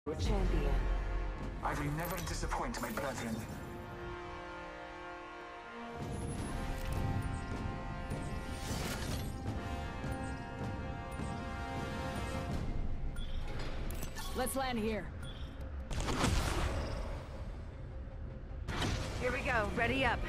Champion. I will never disappoint my brethren. Let's land here. Here we go. Ready up.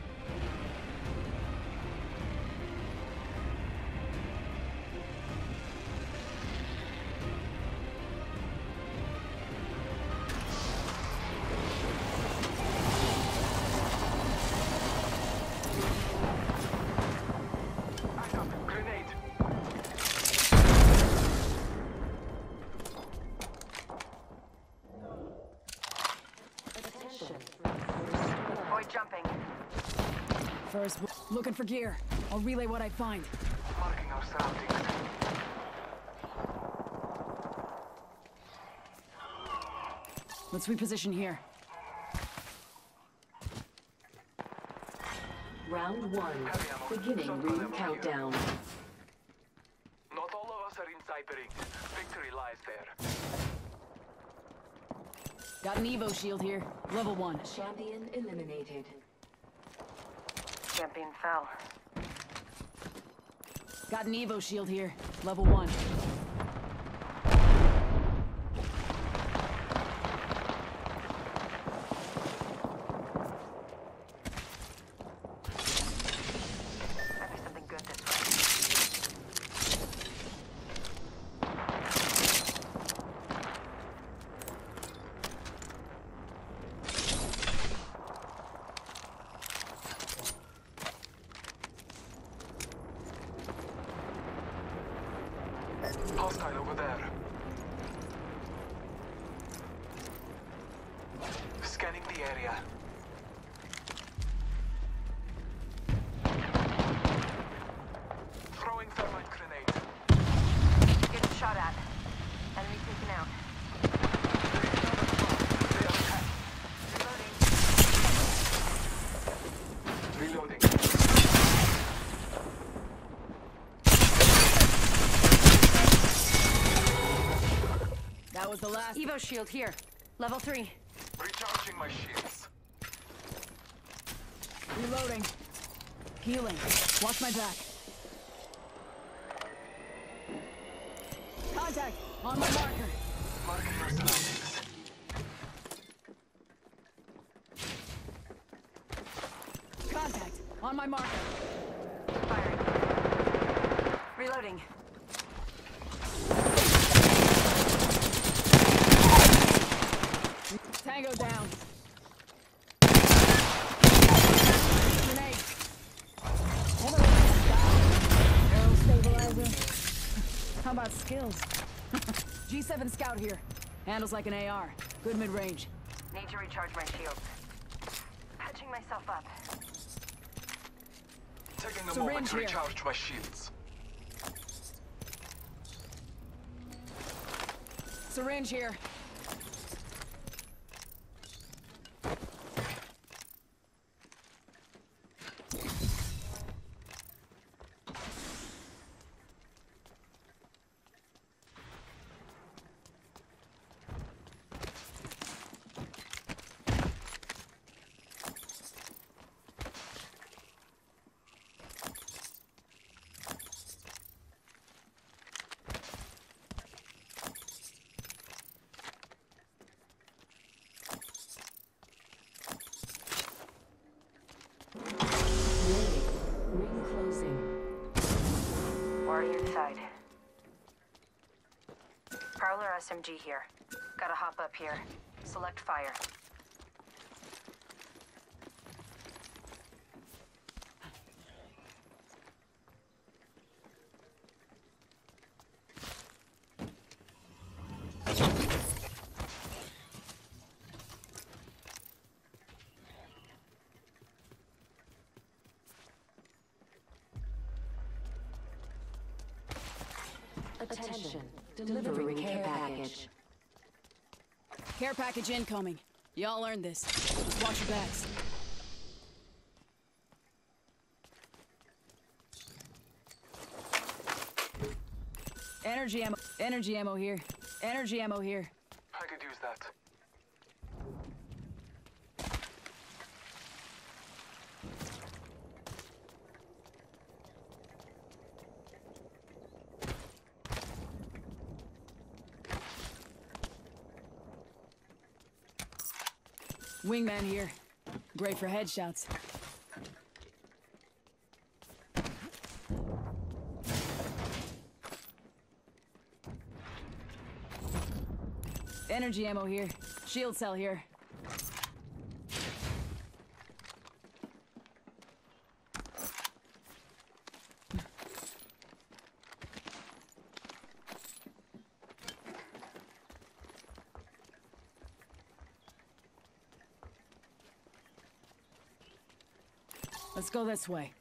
Jumping. First, looking for gear. I'll relay what I find. Marking our surroundings. Let's reposition here. Round 1. Beginning ring countdown. Not all of us are inside the ring. Victory lies there. Got an Evo shield here. Level 1. Champion eliminated. Champion fell. Got an Evo shield here. Level 1. Might be something good this way. Hostile over there. Scanning the area. Throwing thermite grenade. Getting shot at. Enemy taken out. Reloading. That was the last. Evo shield here. Level 3. Recharging my shields. Reloading. Healing. Watch my back. Contact! On my marker. Marking our surroundings. Contact! On my marker. Firing. Reloading. Tango down. Grenade. Arrow stabilizer. How about skills? G7 scout here. Handles like an AR. Good mid-range. Need to recharge my shields. Patching myself up. Taking a Syringe moment to here. recharge my shields. Syringe here. Ring closing. Already inside. Prowler SMG here. Gotta hop up here. Select fire. Attention. Delivering care package. Care package incoming. Y'all earned this. Just watch your backs. Energy ammo here. Energy ammo here. I could use that. Wingman here. Great for headshots. Energy ammo here. Shield cell here. Let's go this way.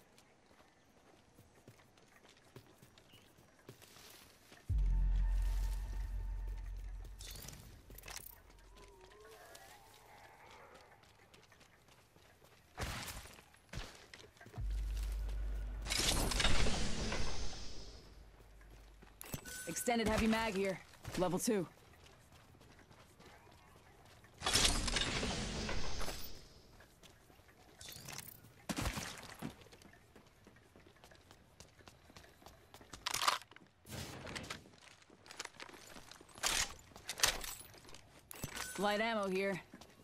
Extended heavy mag here. Level 2. Light ammo here.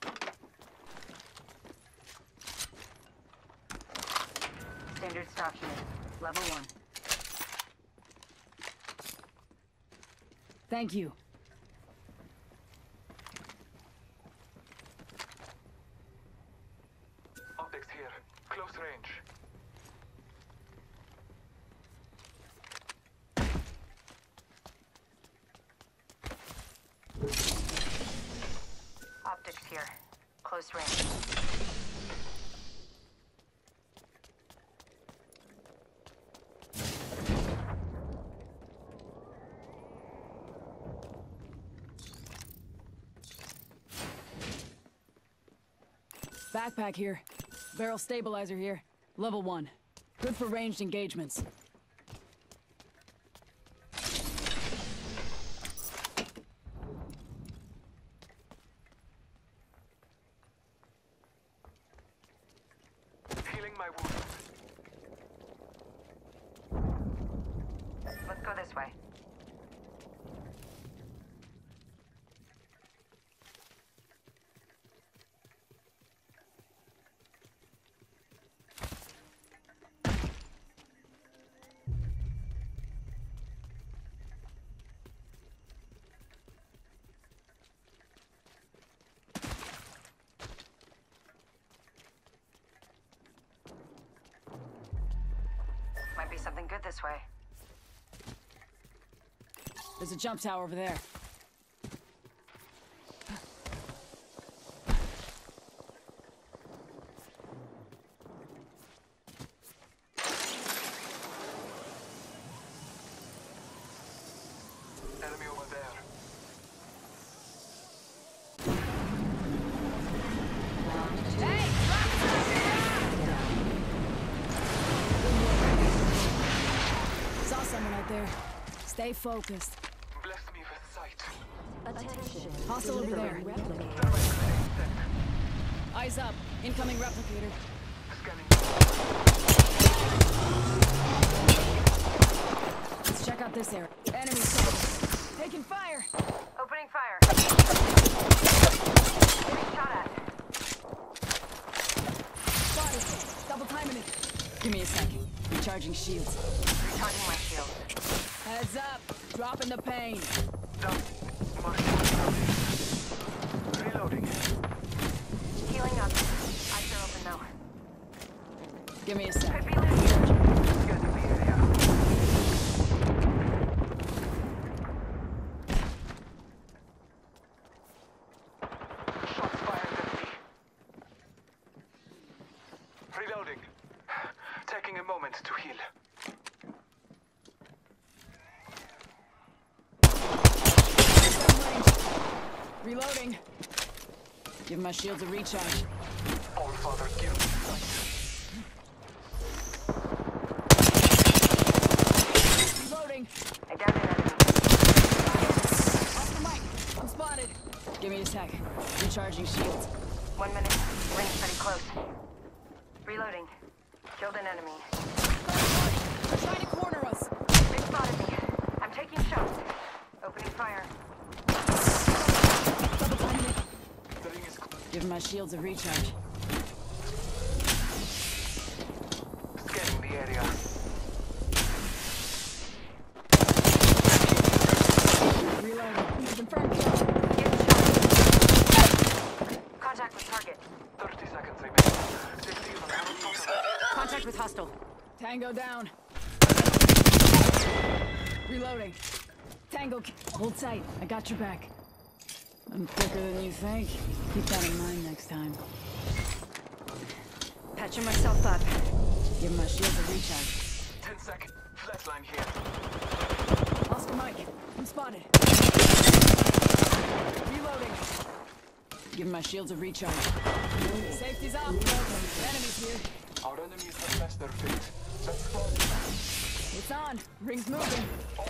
Standard stock unit. Level 1. Thank you. Optics here. Close range. Optics here. Close range. Backpack here. Barrel stabilizer here. Level 1. Good for ranged engagements. Healing my wound. Let's go this way. Might be something good this way. There's a jump tower over there. Enemy over there. Saw someone out there. Stay focused. Bless me with sight. Attention. Hostile over there. Delivering replicator. Thermite grenade set. Eyes up. Incoming replicator. Scanning. Let's check out this area. Enemy soldiers. Taking fire. Opening fire. Getting shot at. Spotted. Double timing it. Give me a sec. Recharging shields. Recharging my shield. Heads up. Dropping the pain. Down. Reloading. Healing up. Eyes are open though. Give me a sec. Could be loose. Get to the area. Shots fired at me. Reloading. Taking a moment to heal. Reloading. Give my shields a recharge. All Father, give me sight. Reloading. I downed an enemy. Off the mic. I'm spotted. Give me a sec. Recharging shields. 1 minute. Ring's pretty close. Reloading. Killed an enemy. They're trying to corner us. They spotted me. I'm taking shots. Opening fire. Double timing it. The ring is close. Give my shields a recharge. Scanning the area. Reloading. Confirmed kill. Getting shot. Contact with target. 30 seconds remaining. 15 on our Contact with hostile. Tango down. Reloading. Tango. Hold tight. I got your back. I'm quicker than you think. Keep that in mind next time. Patching myself up. Give my shields a recharge. 10 seconds. Flatline here. Oscar Mike. I'm spotted. Reloading. Give my shields a recharge. Safety's off. Enemies here. Our enemies have passed their fate. Let's fall. It's on. Ring's moving.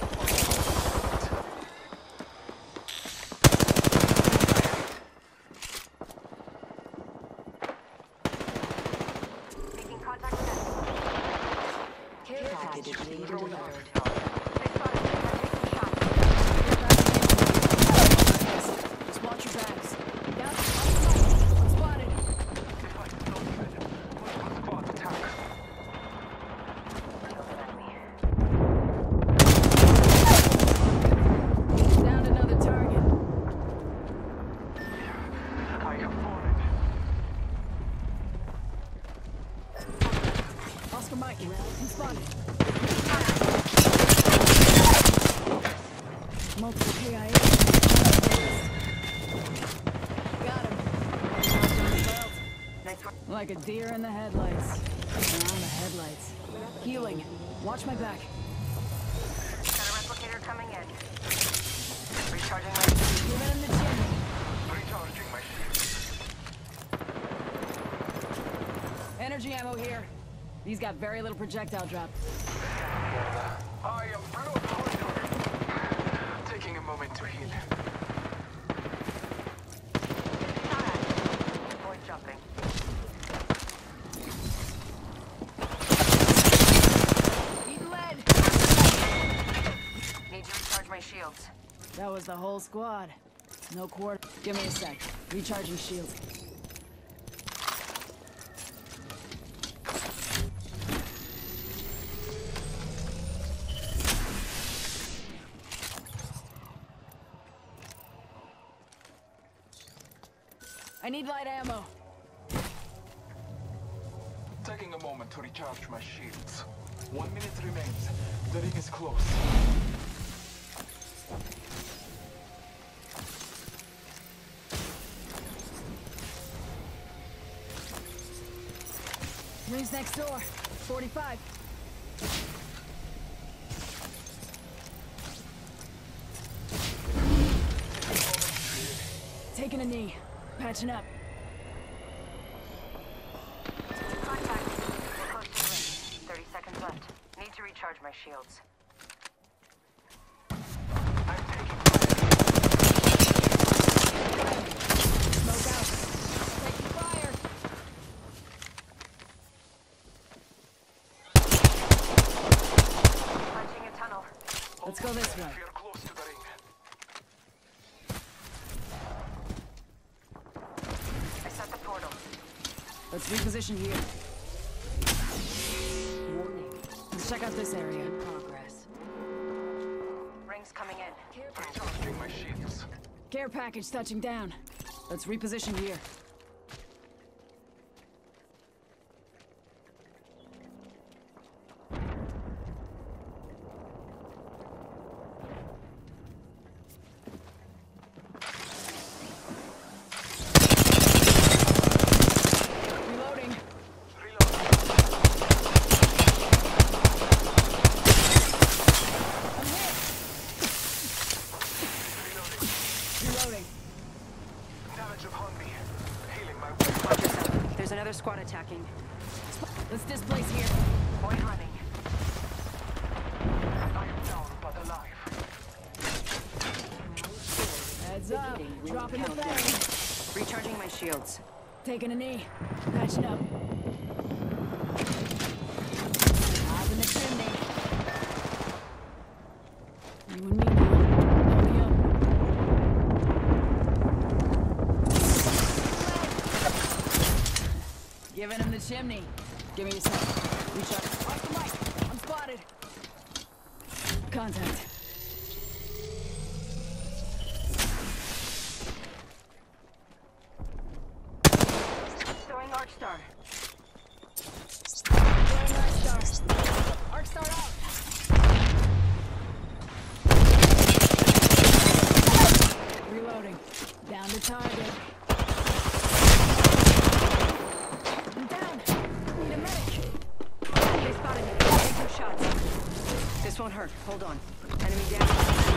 Making contact with enemy. Care package being delivered. They spotted me. I'm taking shots. Just watch your backs. Down. I'm spotted. Define the document. Multiple squad attack. Killed an enemy. Down another target. I have fallen. Oscar Mike. I'm spotted. Multiple KIA. Got him. Nice work. Like a deer in the headlights. Around the headlights. Healing. Watch my back. Got a replicator coming in. Recharging my Giving him the chin. Recharging my shield. Energy ammo here. These got very little projectile drop. I am Bruno. Taking a moment to heal. Avoid jumping. Eat lead. Need to recharge my shields. That was the whole squad. No quarter. Give me a sec. Recharging shields. I need light ammo. Taking a moment to recharge my shields. 1 minute remains. The ring is close. Ring's next door. 45. Taking a knee. Patching up. Contact. We're close to the ring. 30 seconds left. Need to recharge my shields. I'm taking Smoke out. Taking fire. Punching a tunnel. Let's go this way. We are close to the ring. I set the portal. Let's reposition here. Warning. Let's check out this area. Progress. Rings coming in. Care package. Recharging my shields. Care package touching down. Let's reposition here. Reloading. I'm hit. Reloading. Damage upon me. Healing my Watch yourself. There's another squad attacking. Let's displace here. Avoid running. I am down but alive. Heads up. Dropping the thing. Recharging my shields. Taking a knee. Patching up. Eyes in the chimney. You and me now. Only up. Giving him the chimney. Give me a sec. Recharge. Off the mic. I'm spotted. Contact. Throwing Arc Star. Throwing Arc Star. Arc Star out. Reloading. Down to target. I'm down. Need a medic. They spotted me. Take 2 shots. This won't hurt. Hold on. Enemy down.